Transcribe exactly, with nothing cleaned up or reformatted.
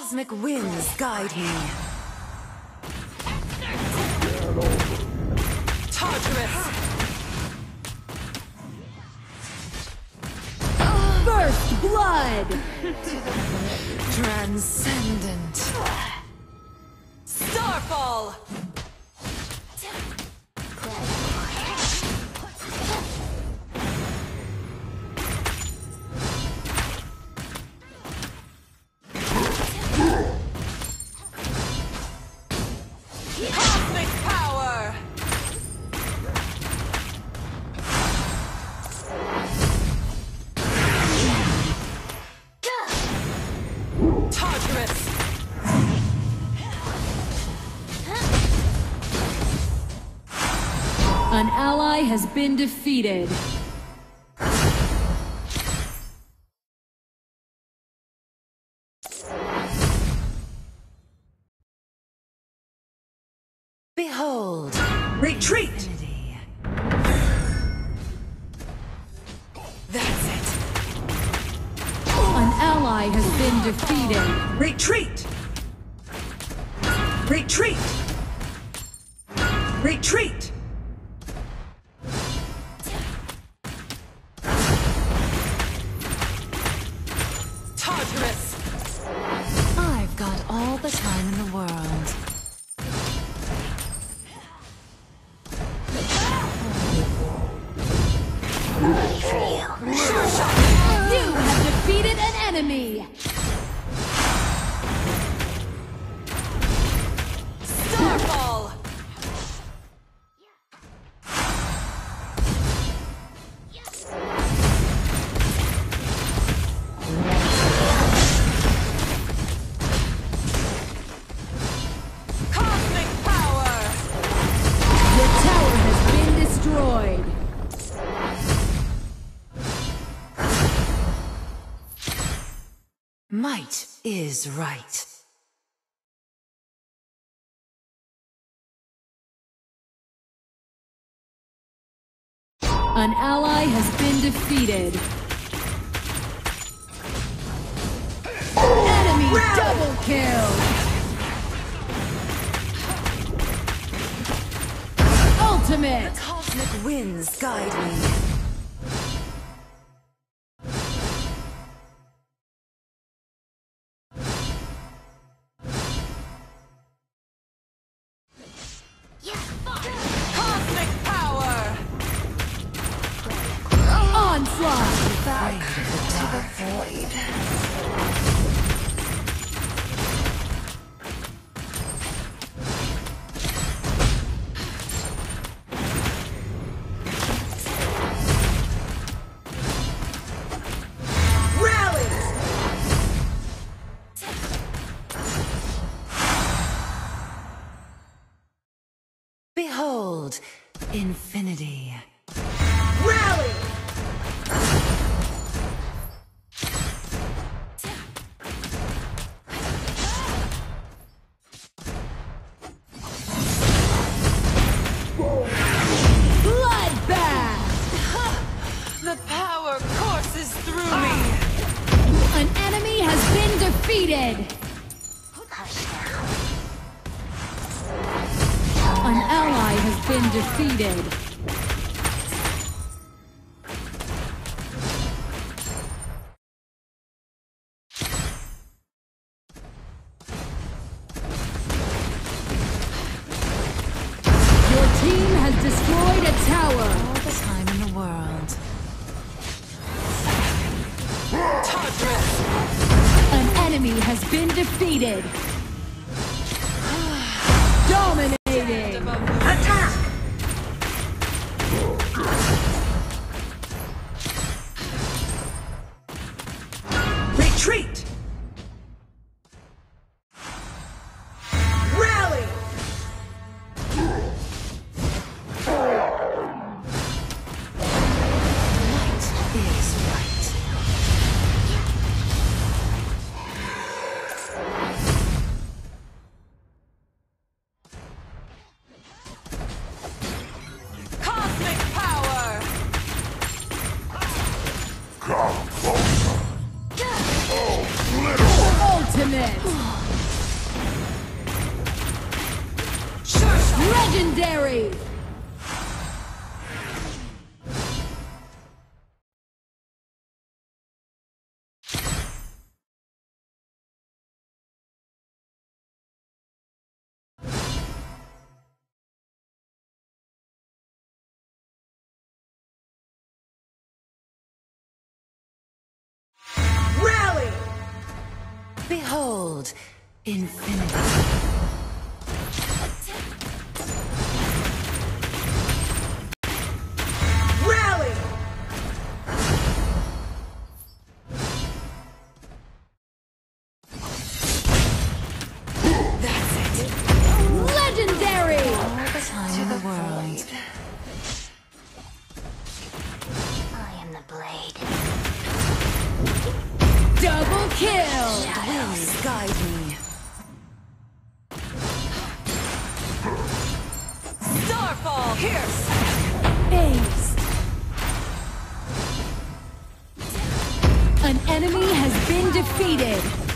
cosmic winds guide me. Tartarus! First blood! Transcendent. Starfall! Cosmic power! Tartarus! An ally has been defeated. Behold! Retreat! Infinity. That's it. An ally has been defeated. Retreat! Retreat! Retreat! Tartarus! I've got all the time in the world. You have defeated an enemy! Starfall! Cosmic power! Your tower has been destroyed. Might is right. An ally has been defeated. Enemy double kill! Ultimate! Cosmic winds guide me. Cosmic power! Onslaught! Back to the void. Rally! Behold, infinity. Rally! Bloodbath! The power courses through me. An enemy has been defeated! An ally has been defeated. Your team has destroyed a tower. All the time in the world. Tartarus! An enemy has been defeated. Dominating. Attack! Retreat! Rally! Might is right. Ultimate! Legendary! Rally! Behold, infinity. Rally! That's it. Legendary! All the time in the world. I am the blade. Double kill! Please guide me. Starfall! Pierce! Ace! An enemy has been defeated!